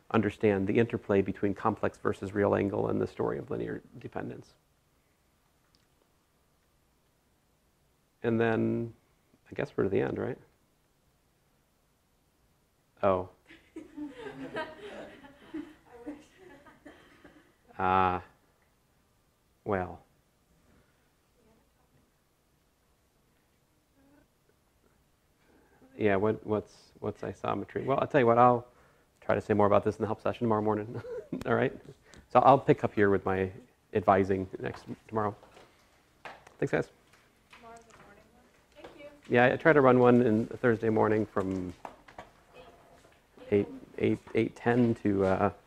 understand the interplay between complex versus real angle and the story of linear dependence. And then, I guess we're to the end, right? Oh. Well. Yeah, what's isometry? Well, I'll tell you what, I'll try to say more about this in the help session tomorrow morning. All right? So I'll pick up here with my advising tomorrow. Thanks, guys. Tomorrow's the morning one. Thank you. Yeah, I try to run one in Thursday morning from 8:10 to